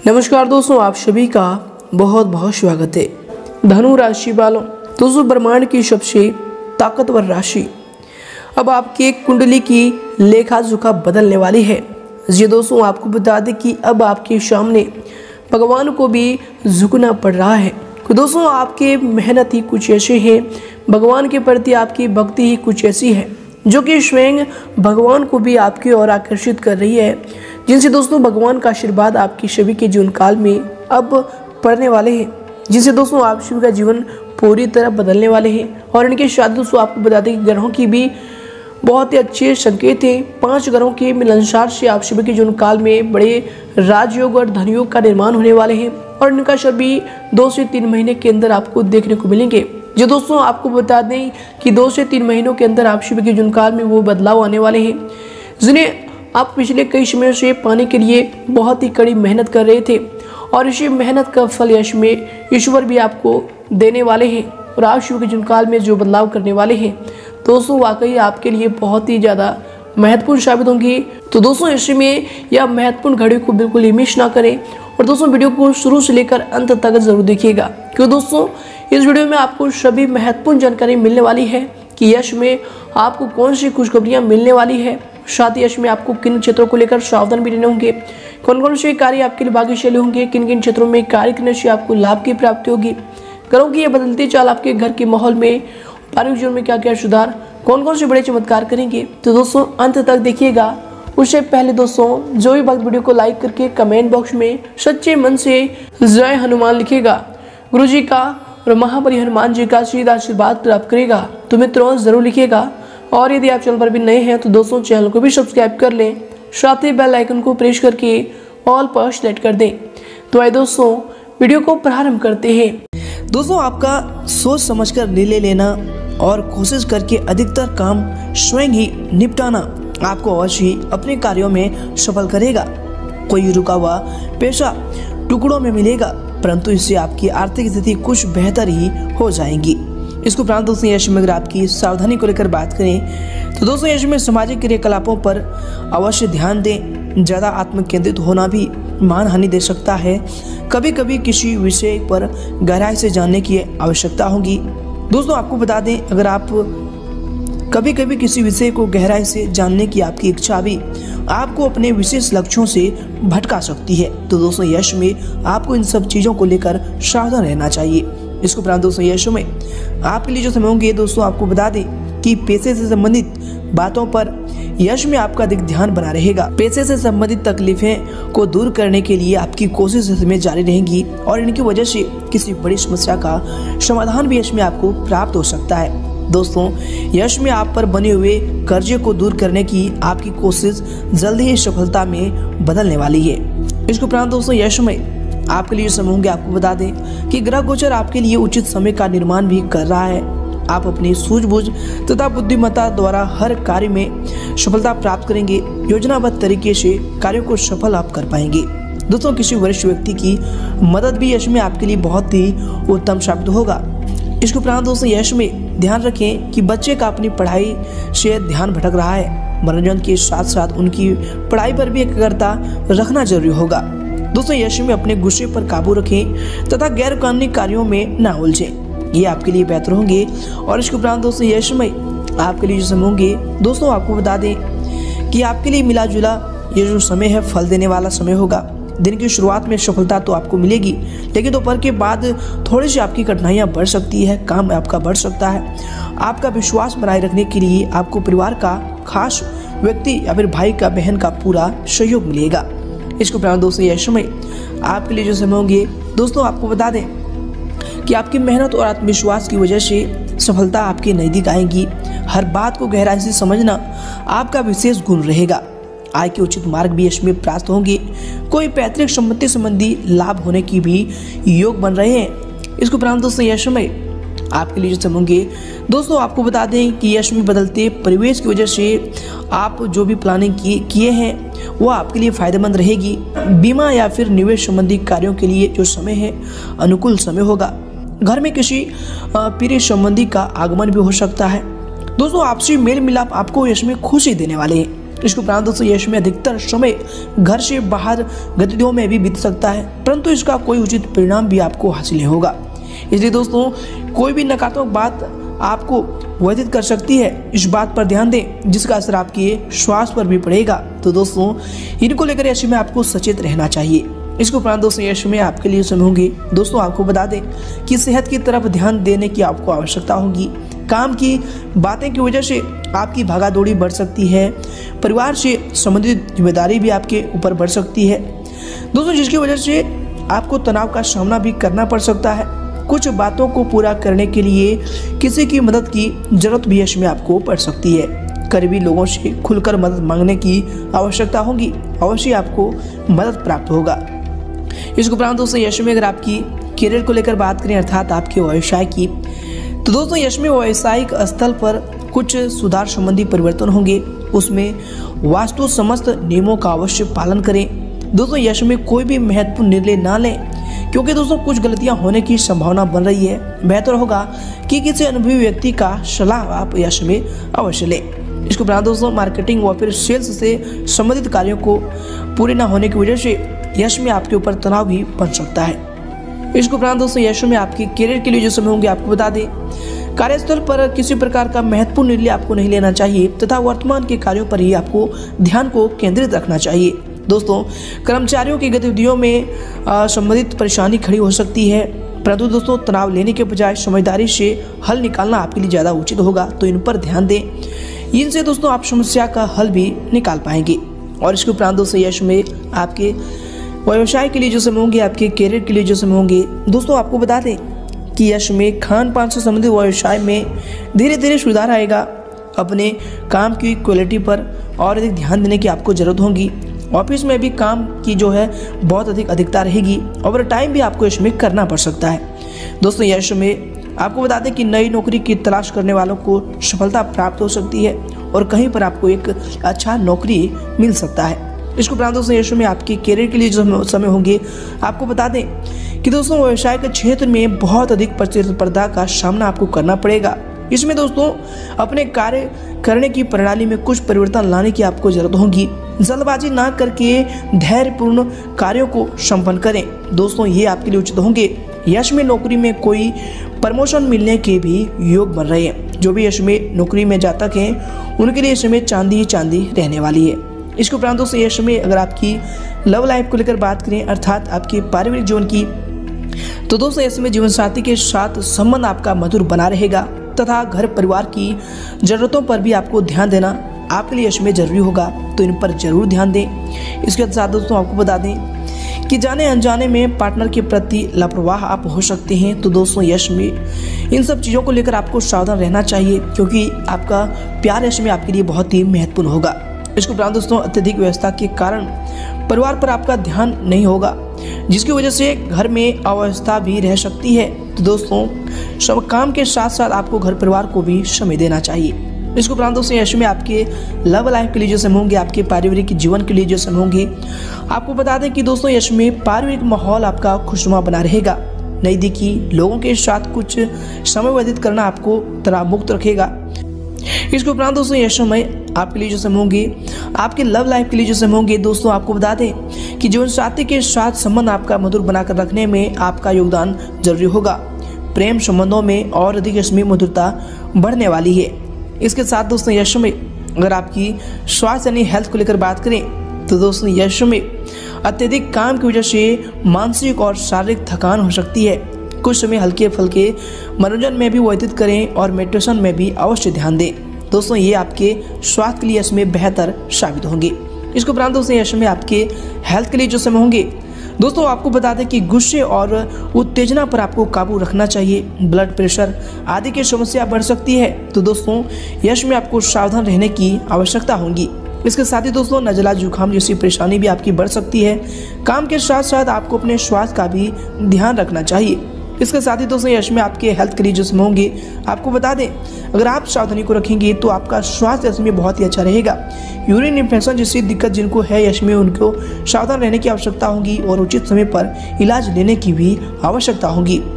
नमस्कार दोस्तों, आप सभी का बहुत बहुत स्वागत है। धनु राशि वालों, दोस्तों ब्रह्मांड की सबसे ताकतवर राशि अब आपकी कुंडली की लेखा जोखा बदलने वाली है। जी दोस्तों, आपको बता दें कि अब आपके सामने भगवान को भी झुकना पड़ रहा है। तो दोस्तों आपके मेहनत ही कुछ ऐसे हैं, भगवान के प्रति आपकी भक्ति ही कुछ ऐसी है जो कि स्वयं भगवान को भी आपकी ओर आकर्षित कर रही है, जिनसे दोस्तों भगवान का आशीर्वाद आपकी सभी के जीवन काल में अब पड़ने वाले हैं, जिनसे दोस्तों आप सभी का जीवन पूरी तरह बदलने वाले हैं। और इनके साथ दोस्तों आपको बता दें कि ग्रहों की भी बहुत ही अच्छे संकेत हैं। 5 ग्रहों के मिलनसार से आप सभी के जीवन काल में बड़े राजयोग और धनयोग का निर्माण होने वाले हैं और इनका सभी 2 से 3 महीने के अंदर आपको देखने को मिलेंगे। जो दोस्तों आपको बता दें कि 2 से 3 महीनों के अंदर आप सभी के जीवन काल में वो बदलाव आने वाले हैं जिन्हें आप पिछले कई समय से पाने के लिए बहुत ही कड़ी मेहनत कर रहे थे, और इसी मेहनत का फल यश में ईश्वर भी आपको देने वाले हैं। और आप शिव के जीवन काल में जो बदलाव करने वाले हैं दोस्तों वाकई आपके लिए बहुत ही ज़्यादा महत्वपूर्ण साबित होंगी। तो दोस्तों ऐसे में यह महत्वपूर्ण घड़ी को बिल्कुल ही मिस ना करें और दोस्तों वीडियो को शुरू से लेकर अंत तक जरूर देखिएगा, क्योंकि दोस्तों इस वीडियो में आपको सभी महत्वपूर्ण जानकारी मिलने वाली है कि यश में आपको कौन सी खुशखबरियाँ मिलने वाली है, साथ ही यश में आपको किन क्षेत्रों को लेकर सावधान भी रहने होंगे, कौन कौन से कार्य आपके लिए भाग्यशाली होंगे, किन किन क्षेत्रों में कार्य करने से आपको लाभ की प्राप्ति होगी, ग्रहों की यह बदलती चाल आपके घर के माहौल में पारिवारिक जीवन में क्या क्या सुधार, कौन कौन से बड़े चमत्कार करेंगे। तो दोस्तों अंत तक देखिएगा। उससे पहले दोस्तों जो भी भक्त वीडियो को लाइक करके कमेंट बॉक्स में सच्चे मन से जय हनुमान लिखेगा, गुरु जी का और महाबली हनुमान जी का सीधा आशीर्वाद प्राप्त करेगा, तो मित्रों जरूर लिखिएगा। और यदि आप चैनल पर भी नए हैं तो दोस्तों चैनल को भी सब्सक्राइब कर लें, साथ ही बेल आइकन को प्रेस करके ऑल पर सेलेक्ट कर दें। तो आइए दोस्तों वीडियो को प्रारंभ करते हैं। दोस्तों आपका सोच समझकर निर्णय लेना और कोशिश करके अधिकतर काम स्वयं ही निपटाना आपको अवश्य ही अपने कार्यों में सफल करेगा। कोई रुका हुआ पैसा टुकड़ों में मिलेगा, परंतु इससे आपकी आर्थिक स्थिति कुछ बेहतर ही हो जाएगी। इसको उपरांत दोस्तों यश में अगर आपकी सावधानी को लेकर बात करें तो दोस्तों यश में सामाजिक क्रियाकलापों पर अवश्य ध्यान दें। ज़्यादा आत्म केंद्रित होना भी मान हानि दे सकता है। कभी कभी किसी विषय पर गहराई से जानने की आवश्यकता होगी। दोस्तों आपको बता दें, अगर आप कभी कभी किसी विषय को गहराई से जानने की आपकी इच्छा भी आपको अपने विशेष लक्ष्यों से भटका सकती है। तो दोस्तों यश में आपको इन सब चीज़ों को लेकर सावधान रहना चाहिए। इसको उपरांत दोस्तों यश में आपके लिए जो समय होंगे दोस्तों आपको बता दें कि पैसे से संबंधित बातों पर यश में आपका अधिक ध्यान बना रहेगा। पैसे से संबंधित तकलीफें को दूर करने के लिए आपकी कोशिश इसमें जारी रहेगी और इनकी वजह से किसी बड़ी समस्या का समाधान भी यश में आपको प्राप्त हो सकता है। दोस्तों यश में आप पर बने हुए कर्जे को दूर करने की आपकी कोशिश जल्दी ही सफलता में बदलने वाली है। इसके उपरांत दोस्तों यश में आपके लिए समय होंगे आपको बता दें कि ग्रह गोचर आपके लिए उचित समय का निर्माण भी कर रहा है। आप अपनी सूझबूझ तथा बुद्धिमत्ता द्वारा हर कार्य में सफलता प्राप्त करेंगे। योजनाबद्ध तरीके से कार्यों को सफल आप कर पाएंगे। दोस्तों किसी वरिष्ठ व्यक्ति की मदद भी यश में आपके लिए बहुत ही उत्तम साबित होगा। इसके उपरांत दोस्तों यश में ध्यान रखें कि बच्चे का अपनी पढ़ाई से ध्यान भटक रहा है। मनोरंजन के साथ साथ उनकी पढ़ाई पर भी एकाग्रता रखना जरूरी होगा। दोस्तों यश में अपने गुस्से पर काबू रखें तथा गैर कानूनी कार्यों में ना उलझें, ये आपके लिए बेहतर होंगे। और इसके उपरांत दोस्तों यश में आपके लिए जो समय होंगे दोस्तों आपको बता दें कि आपके लिए मिला जुला ये जो समय है फल देने वाला समय होगा। दिन की शुरुआत में सफलता तो आपको मिलेगी, लेकिन दोपहर के बाद थोड़ी सी आपकी कठिनाइयां बढ़ सकती है, काम आपका बढ़ सकता है। आपका विश्वास बनाए रखने के लिए आपको परिवार का खास व्यक्ति या फिर भाई का बहन का पूरा सहयोग मिलेगा। इसके उपरांत दोस्तों यश में आपके लिए जो समय होंगे दोस्तों आपको बता दें कि आपकी मेहनत और आत्मविश्वास की वजह से सफलता आपके नज़दीक आएगी। हर बात को गहराई से समझना आपका विशेष गुण रहेगा। आय के उचित मार्ग भी यश में प्राप्त होंगे। कोई पैतृक संपत्ति संबंधी लाभ होने की भी योग बन रहे हैं। इसके उपरांत दोस्तों यश में आपके लिए जो समय होंगे दोस्तों आपको बता दें कि यश में बदलते परिवेश की वजह से आप जो भी प्लानिंग किए हैं वो आपके लिए फायदेमंद रहेगी। बीमा या फिर निवेश संबंधी कार्यों के लिए जो समय है अनुकूल समय होगा। घर में किसी प्रिय संबंधी का आगमन भी हो सकता है। दोस्तों आपसी मेल मिलाप आपको यश में खुशी देने वाले हैं। इसके उपरांत दोस्तों यश में अधिकतर समय घर से बाहर गतिविधियों में भी बीत सकता है, परंतु इसका कोई उचित परिणाम भी आपको हासिल नहीं होगा। इसलिए दोस्तों कोई भी नकारात्मक बात आपको व्यथित कर सकती है, इस बात पर ध्यान दें जिसका असर आपके स्वास्थ्य पर भी पड़ेगा। तो दोस्तों इनको लेकर यश में आपको सचेत रहना चाहिए। इसके उपरांत दोस्तों यश में आपके लिए समय होंगे। दोस्तों आपको बता दें कि सेहत की तरफ ध्यान देने की आपको आवश्यकता होगी। काम की बातें की वजह से आपकी भागादौड़ी बढ़ सकती है, परिवार से संबंधित जिम्मेदारी भी आपके ऊपर बढ़ सकती है दोस्तों, जिसकी वजह से आपको तनाव का सामना भी करना पड़ सकता है। कुछ बातों को पूरा करने के लिए किसी की मदद की जरूरत भी यश में आपको पड़ सकती है। करीबी लोगों से खुलकर मदद मांगने की आवश्यकता होगी, अवश्य आपको मदद प्राप्त होगा। इसके उपरांत दोस्तों यश में अगर आपकी करियर को लेकर बात करें अर्थात आपके व्यवसाय की, तो दोस्तों यश में व्यावसायिक स्थल पर कुछ सुधार संबंधी परिवर्तन होंगे। उसमें वास्तु समस्त नियमों का अवश्य पालन करें। दोस्तों यश में कोई भी महत्वपूर्ण निर्णय ना लें, क्योंकि दोस्तों कुछ गलतियां होने की संभावना बन रही है। बेहतर होगा कि किसी अनुभवी व्यक्ति का सलाह आप यश में अवश्य लें। इसके उपरांत दोस्तों मार्केटिंग व फिर सेल्स से संबंधित कार्यों को पूरे न होने की वजह से यश में आपके ऊपर तनाव भी बन सकता है। इसके उपरांत दोस्तों यश में आपके करियर के लिए जो समय होंगे आपको बता दें, कार्यस्थल पर किसी प्रकार का महत्वपूर्ण निर्णय आपको नहीं लेना चाहिए तथा वर्तमान के कार्यों पर ही आपको ध्यान को केंद्रित रखना चाहिए। दोस्तों कर्मचारियों की गतिविधियों में संबंधित परेशानी खड़ी हो सकती है, परंतु दोस्तों तनाव लेने के बजाय समझदारी से हल निकालना आपके लिए ज़्यादा उचित होगा, तो इन पर ध्यान दें। इनसे दोस्तों आप समस्या का हल भी निकाल पाएंगे। और इसके उपरांत दोस्तों यश में आपके व्यवसाय के लिए जो समय होंगे, आपके करियर के लिए जो समय होंगे, दोस्तों आपको बता दें कि यश में खान पान से संबंधित व्यवसाय में धीरे धीरे सुधार आएगा। अपने काम की क्वालिटी पर और अधिक ध्यान देने की आपको ज़रूरत होगी। ऑफिस में भी काम की जो है बहुत अधिकता रहेगी, ओवर टाइम भी आपको इसमें करना पड़ सकता है। दोस्तों यश में आपको बता दें कि नई नौकरी की तलाश करने वालों को सफलता प्राप्त हो सकती है और कहीं पर आपको एक अच्छा नौकरी मिल सकता है। इसके उपरांत दोस्तों यश में आपके करियर के लिए जो समय होंगे, आपको बता दें कि दोस्तों व्यवसाय के क्षेत्र में बहुत अधिक प्रतिस्पर्धा का सामना आपको करना पड़ेगा। इसमें दोस्तों अपने कार्य करने की प्रणाली में कुछ परिवर्तन लाने की आपको जरूरत होगी। जल्दबाजी ना करके धैर्यपूर्ण कार्यों को संपन्न करें। दोस्तों ये आपके लिए उचित होंगे। यश में नौकरी में कोई प्रमोशन मिलने के भी योग बन रहे हैं। जो भी यश में नौकरी में जातक हैं उनके लिए यश में चांदी ही चांदी रहने वाली है। इसके उपरांत दोस्तों यश में अगर आपकी लव लाइफ को लेकर बात करें अर्थात आपके पारिवारिक जीवन की, तो दोस्तों यश में जीवन साथी के साथ संबंध आपका मधुर बना रहेगा तथा घर परिवार की जरूरतों पर भी आपको ध्यान देना आपके लिए यश में जरूरी होगा, तो इन पर जरूर ध्यान दें। इसके साथ दोस्तों आपको बता दें कि जाने अनजाने में पार्टनर के प्रति लापरवाह आप हो सकते हैं, तो दोस्तों यश में इन सब चीज़ों को लेकर आपको सावधान रहना चाहिए, क्योंकि आपका प्यार यश में आपके लिए बहुत ही महत्वपूर्ण होगा। इसके उपरांत दोस्तों अत्यधिक व्यवस्था के कारण परिवार पर आपका ध्यान नहीं होगा, जिसकी वजह से घर में अव्यवस्था भी रह सकती है। तो दोस्तों सब काम के साथ साथ आपको घर परिवार को भी समय देना चाहिए। इसके उपरांत दोस्तों यश में आपके लव लाइफ के लिए जो समय होंगे, आपके पारिवारिक जीवन के लिए जो समय होंगे, आपको बता दें कि दोस्तों यश में पारिवारिक माहौल आपका खुशनुमा बना रहेगा। नज़दीकी लोगों के साथ कुछ समय व्यतीत करना आपको तनाव मुक्त रखेगा। इसके उपरांत दोस्तों यश समय आपके लिए जो समय होंगे, आपके लव लाइफ के लिए जो समय होंगे, दोस्तों आपको बता दें कि जीवन साथी के साथ संबंध आपका मधुर बनाकर रखने में आपका योगदान जरूरी होगा। प्रेम संबंधों में और अधिक इसमें मधुरता बढ़ने वाली है। इसके साथ दोस्तों यश में अगर आपकी स्वास्थ्य यानी हेल्थ को लेकर बात करें, तो दोस्तों यश में अत्यधिक काम की वजह से मानसिक और शारीरिक थकान हो सकती है। कुछ समय हल्के फुल्के मनोरंजन में भी व्यतीत करें और मेडिटेशन में भी अवश्य ध्यान दें। दोस्तों ये आपके स्वास्थ्य के लिए इसमें बेहतर साबित होंगे। इसके उपरांत दोस्तों यश में आपके हेल्थ के लिए जो समय होंगे, दोस्तों आपको बता दें कि गुस्से और उत्तेजना पर आपको काबू रखना चाहिए। ब्लड प्रेशर आदि की समस्या बढ़ सकती है, तो दोस्तों यश में आपको सावधान रहने की आवश्यकता होगी। इसके साथ ही दोस्तों नज़ला जुकाम जैसी परेशानी भी आपकी बढ़ सकती है। काम के साथ साथ आपको अपने स्वास्थ्य का भी ध्यान रखना चाहिए। इसके साथ ही दोस्तों यश में आपके हेल्थ के लिए जो समय होंगे, आपको बता दें अगर आप सावधानी को रखेंगे तो आपका स्वास्थ्य यश में बहुत ही अच्छा रहेगा। यूरिन इन्फेक्शन जैसी दिक्कत जिनको है यश में, उनको सावधान रहने की आवश्यकता होगी और उचित समय पर इलाज लेने की भी आवश्यकता होगी।